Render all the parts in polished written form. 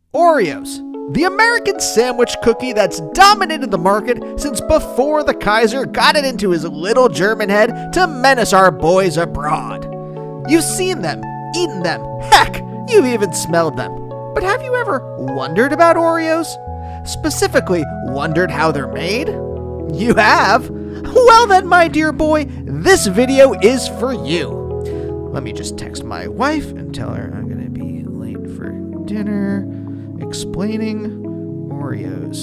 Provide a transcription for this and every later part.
Oreos, the American sandwich cookie that's dominated the market since before the Kaiser got it into his little German head to menace our boys abroad. You've seen them, eaten them, heck, you've even smelled them. But have you ever wondered about Oreos? Specifically, wondered how they're made? You have? Well then, my dear boy, this video is for you. Let me just text my wife and tell her I'm gonna be late for dinner. Explaining Oreos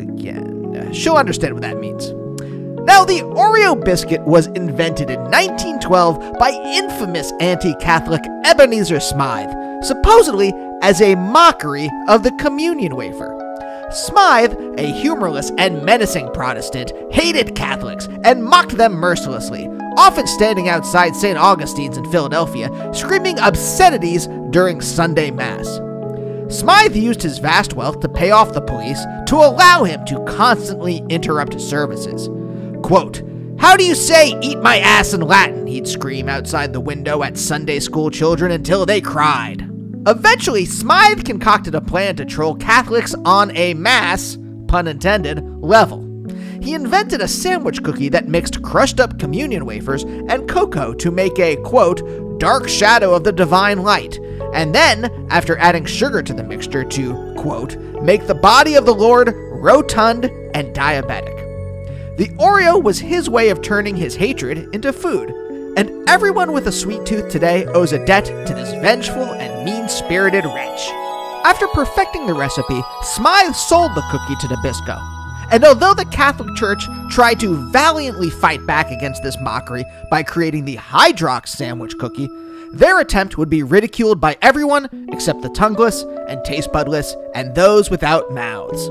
again. She'll understand what that means. Now, the Oreo biscuit was invented in 1912 by infamous anti-Catholic Ebenezer Smythe, supposedly as a mockery of the communion wafer. Smythe, a humorless and menacing Protestant, hated Catholics and mocked them mercilessly, often standing outside St. Augustine's in Philadelphia, screaming obscenities during Sunday Mass. Smythe used his vast wealth to pay off the police to allow him to constantly interrupt services. Quote, "How do you say eat my ass in Latin?" he'd scream outside the window at Sunday school children until they cried. Eventually, Smythe concocted a plan to troll Catholics on a mass, pun intended, level. He invented a sandwich cookie that mixed crushed up communion wafers and cocoa to make a, quote, dark shadow of the divine light, and then, after adding sugar to the mixture to, quote, make the body of the Lord rotund and diabetic. The Oreo was his way of turning his hatred into food, and everyone with a sweet tooth today owes a debt to this vengeful and mean-spirited wretch. After perfecting the recipe, Smythe sold the cookie to Nabisco. And although the Catholic Church tried to valiantly fight back against this mockery by creating the Hydrox sandwich cookie, their attempt would be ridiculed by everyone except the tongueless and taste budless and those without mouths.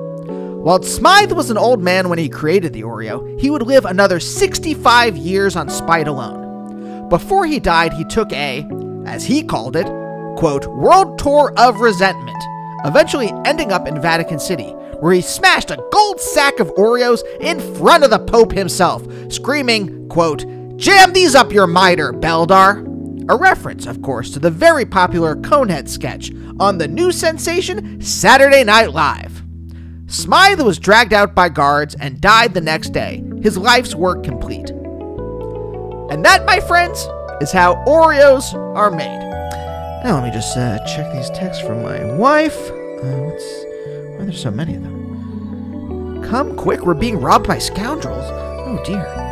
While Smythe was an old man when he created the Oreo, he would live another 65 years on spite alone. Before he died, he took a, as he called it, quote, world tour of resentment, eventually ending up in Vatican City, where he smashed a gold sack of Oreos in front of the Pope himself, screaming, quote, "Jam these up your mitre, Beldar." A reference, of course, to the very popular Conehead sketch on the new sensation Saturday Night Live. Smythe was dragged out by guards and died the next day, his life's work complete. And that, my friends, is how Oreos are made. Now let me just check these texts from my wife. Why are there so many of them? Come quick, we're being robbed by scoundrels. Oh dear.